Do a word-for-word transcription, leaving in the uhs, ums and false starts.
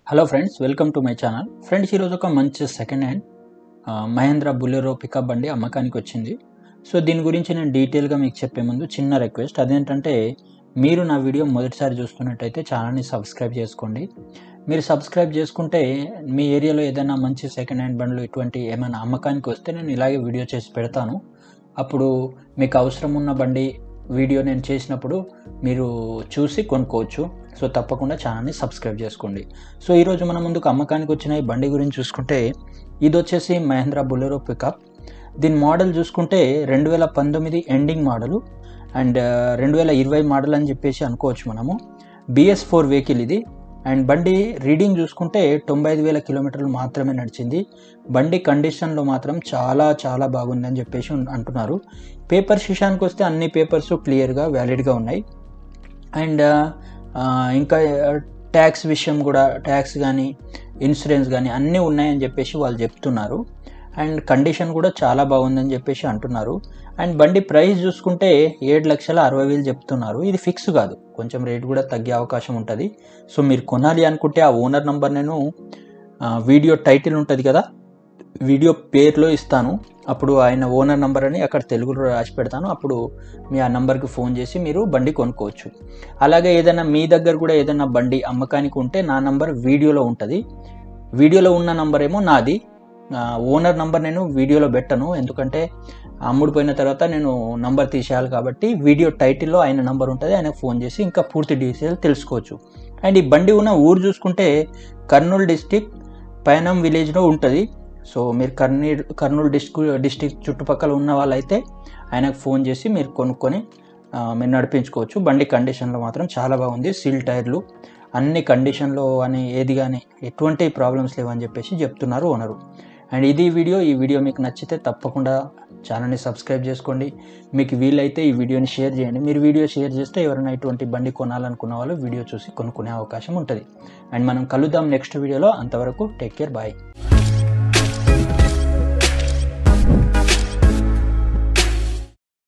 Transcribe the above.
Hello friends, welcome to my channel. Friends, ఈరోజు ఒక మంచి second hand Mahindra Bolero pickup బండి అమ్మకానికి వచ్చింది. సో దీని గురించి నేను డీటెయిల్గా మీకు చెప్పే ముందు చిన్న రిక్వెస్ట్, అదేంటంటే మీరు నా వీడియో మొదటిసారి చూస్తున్నట్టయితే ఛానల్ని సబ్స్క్రైబ్ చేసుకోండి. మీరు సబ్స్క్రైబ్ చేసుకుంటే మీ ఏరియాలో ఏదైనా మంచి సెకండ్ హ్యాండ్ బండ్లు ఇటువంటి ఏమైనా అమ్మకానికి వస్తే నేను ఇలాగే వీడియో చేసి పెడతాను. అప్పుడు మీకు అవసరం ఉన్న బండి వీడియో నేను చేసినప్పుడు మీరు చూసి కొనుక్కోవచ్చు. సో తప్పకుండా ఛానల్ని సబ్స్క్రైబ్ చేసుకోండి. సో ఈరోజు మన ముందుకు అమ్మకానికి వచ్చిన ఈ బండి గురించి చూసుకుంటే, ఇది వచ్చేసి మహేంద్ర బులెరో పికప్. దీని మోడల్ చూసుకుంటే రెండు వేల పంతొమ్మిది ఎండింగ్ మోడలు అండ్ రెండు వేల ఇరవై మోడల్ అని చెప్పేసి అనుకోవచ్చు మనము. బిఎస్ ఫోర్ వెహికల్ ఇది. అండ్ బండి రీడింగ్ చూసుకుంటే తొంభై ఐదు వేల కిలోమీటర్లు మాత్రమే నడిచింది. బండి కండిషన్లో మాత్రం చాలా చాలా బాగుందని చెప్పేసి అంటున్నారు. పేపర్స్ విషయానికి వస్తే అన్ని పేపర్స్ క్లియర్గా వ్యాలిడ్గా ఉన్నాయి. అండ్ ఇంకా ట్యాక్స్ విషయం కూడా, ట్యాక్స్ కానీ ఇన్సూరెన్స్ కానీ అన్నీ ఉన్నాయని చెప్పేసి వాళ్ళు చెప్తున్నారు. అండ్ కండిషన్ కూడా చాలా బాగుందని చెప్పేసి అంటున్నారు. అండ్ బండి ప్రైస్ చూసుకుంటే ఏడు లక్షల అరవై వేలు చెప్తున్నారు. ఇది ఫిక్స్ కాదు, కొంచెం రేట్ కూడా తగ్గే అవకాశం ఉంటుంది. సో మీరు కొనాలి అనుకుంటే ఆ ఓనర్ నెంబర్ నేను వీడియో టైటిల్ ఉంటుంది కదా, వీడియో పేరులో ఇస్తాను. అప్పుడు ఆయన ఓనర్ నెంబర్ అని అక్కడ తెలుగులో రాసి పెడతాను. అప్పుడు మీ ఆ నెంబర్కి ఫోన్ చేసి మీరు బండి కొనుక్కోవచ్చు. అలాగే ఏదైనా మీ దగ్గర కూడా ఏదైనా బండి అమ్మకానికి ఉంటే నా నంబర్ వీడియోలో ఉంటుంది. వీడియోలో ఉన్న నంబర్ ఏమో నాది. ఓనర్ నంబర్ నేను వీడియోలో పెట్టను, ఎందుకంటే అమ్ముడిపోయిన తర్వాత నేను నంబర్ తీసేయాలి కాబట్టి వీడియో టైటిల్లో ఆయన నంబర్ ఉంటుంది. ఆయనకు ఫోన్ చేసి ఇంకా పూర్తి డీటెయిల్ తెలుసుకోవచ్చు. అండ్ ఈ బండి ఉన్న ఊరు చూసుకుంటే కర్నూలు డిస్టిక్ పైనం విలేజ్లో ఉంటుంది. సో మీరు కర్నీ కర్నూలు డిస్టిక్ డిస్టిక్ చుట్టుపక్కల ఉన్న వాళ్ళైతే ఆయనకు ఫోన్ చేసి మీరు కొనుక్కొని మీరు నడిపించుకోవచ్చు. బండి కండిషన్లో మాత్రం చాలా బాగుంది. సీల్ టైర్లు అన్ని కండిషన్లో అని ఏది కానీ ఎటువంటి ప్రాబ్లమ్స్ లేవని చెప్పేసి చెప్తున్నారు ఓనరు. అండ్ ఇది వీడియో ఈ వీడియో మీకు నచ్చితే తప్పకుండా ఛానల్ని సబ్స్క్రైబ్ చేసుకోండి. మీకు వీలైతే ఈ వీడియోని షేర్ చేయండి. మీరు వీడియో షేర్ చేస్తే ఎవరైనా ఇటువంటి బండి కొనాలనుకున్న వాళ్ళు వీడియో చూసి కొనుక్కునే అవకాశం ఉంటుంది. అండ్ మనం కలుద్దాం నెక్స్ట్ వీడియోలో. అంతవరకు టేక్ కేర్, బాయ్.